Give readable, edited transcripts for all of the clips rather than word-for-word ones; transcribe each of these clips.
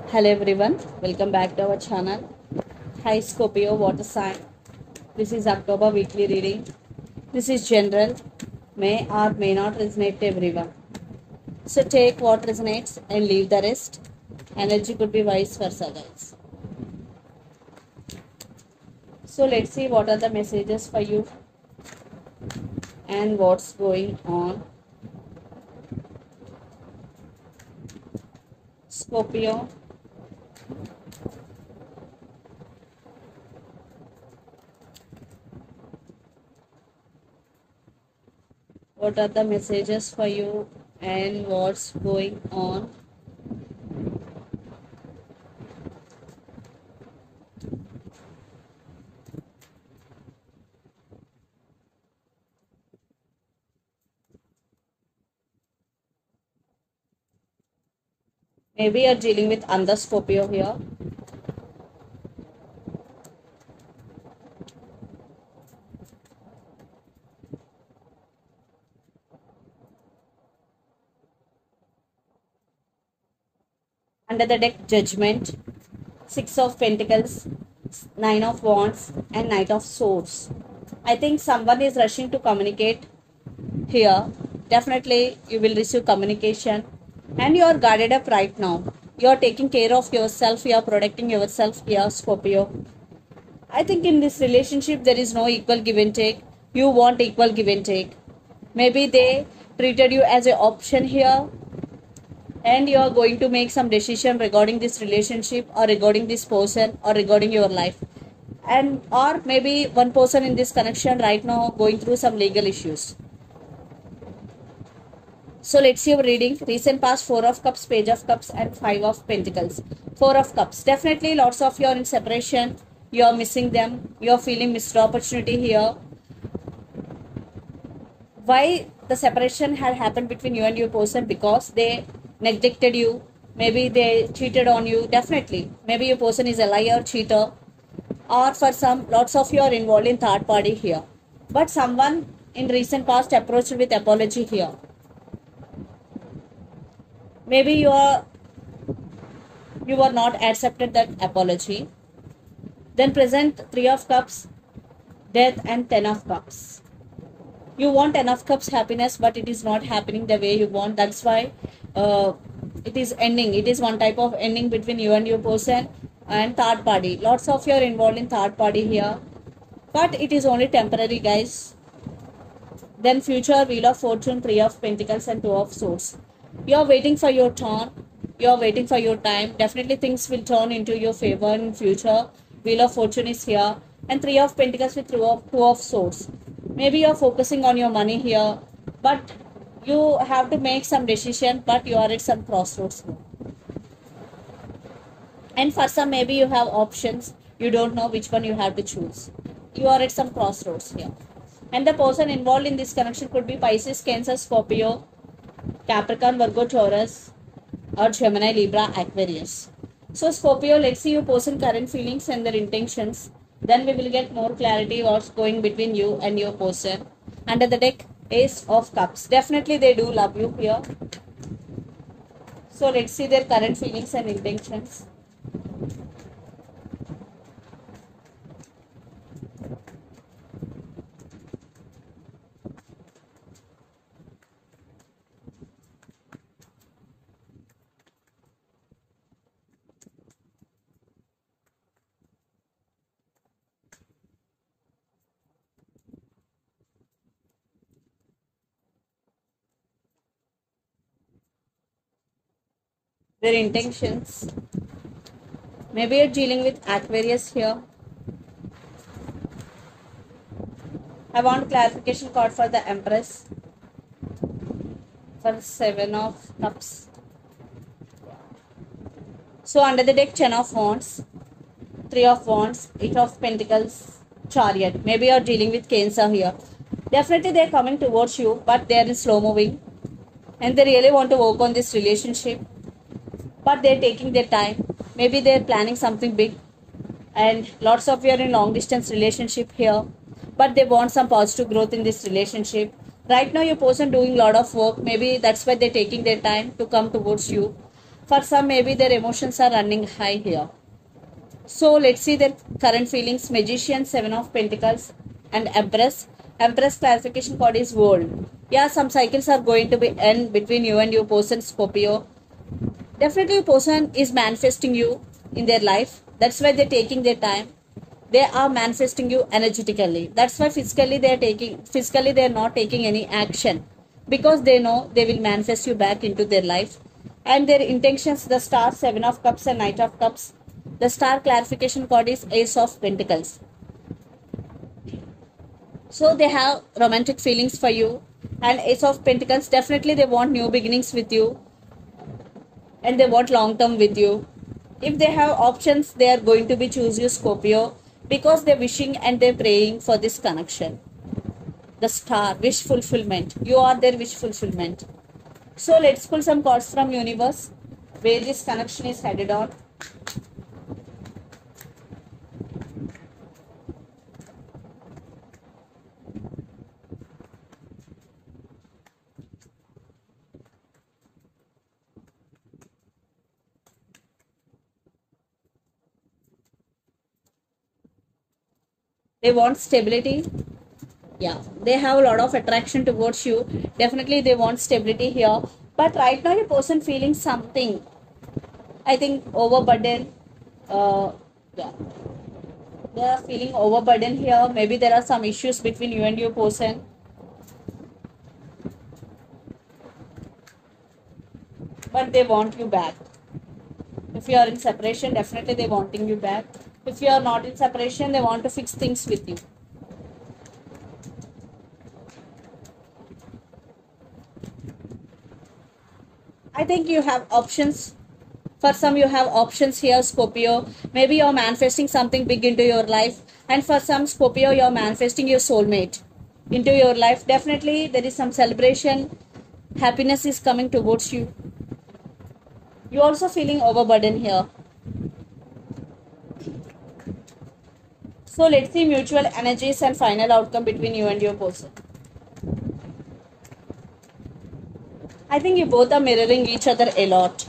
Hello everyone, welcome back to our channel. Hi Scorpio water sign. This is October weekly reading. This is general, may or may not resonate to everyone. So take what resonates and leave the rest. Energy could be vice versa, guys. So let's see what are the messages for you and what's going on. Scorpio. What are the messages for you and what's going on? Maybe you're dealing with under Scorpio here. Under the deck, Judgment, Six of Pentacles, Nine of Wands, and Knight of Swords. I think someone is rushing to communicate here. Definitely, you will receive communication, and you are guarded up right now. You are taking care of yourself. You are protecting yourself here, Scorpio. I think in this relationship, there is no equal give and take. You want equal give and take. Maybe they treated you as an option here, and you are going to make some decision regarding this relationship or regarding this person or regarding your life, and or maybe one person in this connection right now going through some legal issues. So let's see your reading. Recent past, Four of Cups, Page of Cups, and Five of Pentacles. Four of Cups, definitely lots of you are in separation. You are missing them. You are feeling missed opportunity here. Why the separation had happened between you and your person? Because they neglected you, maybe they cheated on you. Definitely, maybe your person is a liar, cheater, or for some, lots of you are involved in third party here, but someone in recent past approached with apology here. Maybe you are not accepted that apology. Then present Three of Cups, Death, and Ten of Cups. You want Ten of Cups happiness, but it is not happening the way you want. That's why it is ending. It is one type of ending between you and your person and third party. Lots of you are involved in third party here, but it is only temporary, guys. Then future, Wheel of Fortune, Three of Pentacles, and Two of Swords. You are waiting for your turn. You are waiting for your time. Definitely things will turn into your favor in future. Wheel of Fortune is here, and Three of Pentacles with Two of Swords. Maybe you are focusing on your money here, but you have to make some decision, but you are at some crossroads here. And for some, maybe you have options. You don't know which one you have to choose. You are at some crossroads here. And the person involved in this connection could be Pisces, Cancer, Scorpio, Capricorn, Virgo, Taurus, or Gemini, Libra, Aquarius. So Scorpio, let's see your person current feelings and their intentions. Then we will get more clarity what's going between you and your person. Under the deck, Ace of Cups. Definitely they do love you here. So let's see their current feelings and intentions. Their intentions. Maybe you're dealing with Aquarius here. I want clarification card for the Empress. For Seven of Cups. So under the deck, Ten of Wands, Three of Wands, Eight of Pentacles, Chariot. Maybe you're dealing with Cancer here. Definitely they're coming towards you, but they're in slow moving. And they really want to work on this relationship, but they're taking their time. Maybe they're planning something big, and lots of you are in long distance relationship here, but they want some positive growth in this relationship. Right now your person doing a lot of work. Maybe that's why they're taking their time to come towards you. For some, maybe their emotions are running high here. So let's see their current feelings. Magician, Seven of Pentacles, and Empress. Empress clarification card is World. Yeah, some cycles are going to be end between you and your person, Scorpio. Definitely your person is manifesting you in their life. That's why they're taking their time. They are manifesting you energetically. That's why physically they're not taking any action, because they know they will manifest you back into their life. And their intentions, the Star, Seven of Cups, and Knight of Cups. The Star clarification card is Ace of Pentacles. So they have romantic feelings for you. And Ace of Pentacles, definitely they want new beginnings with you, and they want long term with you. If they have options, they are going to be choose you, Scorpio, because they're wishing and they're praying for this connection. The Star, wish fulfillment. You are their wish fulfillment. So let's pull some cards from universe where this connection is headed on. They want stability. Yeah, they have a lot of attraction towards you. Definitely they want stability here. But right now your person feeling something, I think, overburden. Yeah, they are feeling overburden here. Maybe there are some issues between you and your person. But they want you back. If you are in separation, definitely they wanting you back. If you are not in separation, they want to fix things with you. I think you have options. For some, you have options here, Scorpio. Maybe you're manifesting something big into your life. And for some, Scorpio, you're manifesting your soulmate into your life. Definitely, there is some celebration. Happiness is coming towards you. You're also feeling overburdened here. So let's see mutual energies and final outcome between you and your person. I think you both are mirroring each other a lot.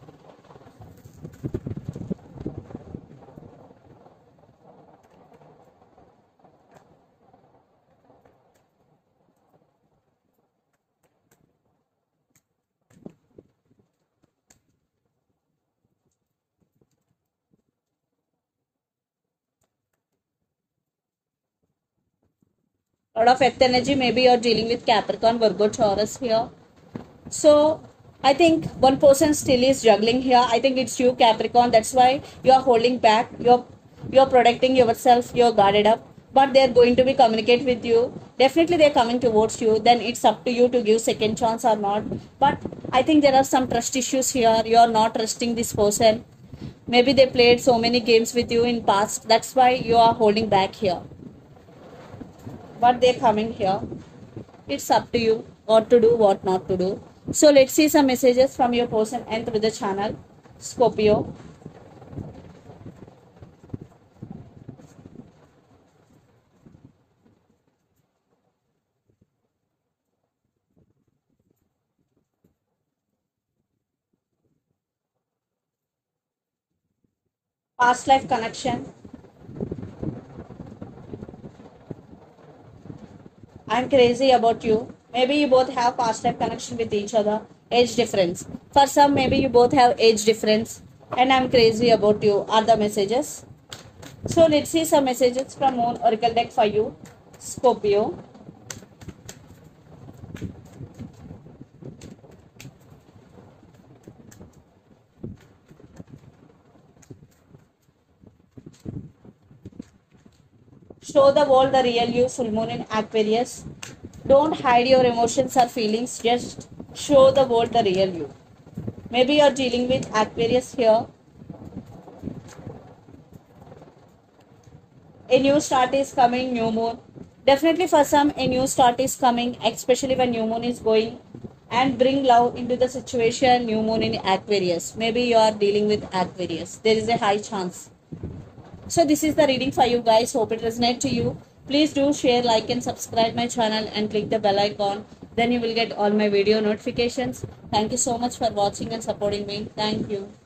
Lot of earth energy. Maybe you're dealing with Capricorn, Virgo, Taurus here. So I think one person still is juggling here. I think it's you, Capricorn. That's why you are holding back. You're protecting yourself. You're guarded up. But they're going to be communicate with you. Definitely they're coming towards you. Then it's up to you to give second chance or not. But I think there are some trust issues here. You're not trusting this person. Maybe they played so many games with you in past. That's why you are holding back here. But they're coming here. It's up to you what to do, what not to do. So let's see some messages from your person and through the channel, Scorpio. Past life connection. I'm crazy about you. Maybe you both have past life connection with each other. Age difference. For some, maybe you both have age difference. And I'm crazy about you are the messages. So let's see some messages from Moon Oracle deck for you, Scorpio. Show the world the real you, full moon in Aquarius. Don't hide your emotions or feelings. Just show the world the real you. Maybe you're dealing with Aquarius here. A new start is coming, new moon. Definitely for some, a new start is coming, especially when new moon is going and bring love into the situation, new moon in Aquarius. Maybe you are dealing with Aquarius. There is a high chance. So this is the reading for you guys. Hope it resonates to you. Please do share, like and subscribe my channel and click the bell icon Then you will get all my video notifications. Thank you so much for watching and supporting me. Thank you.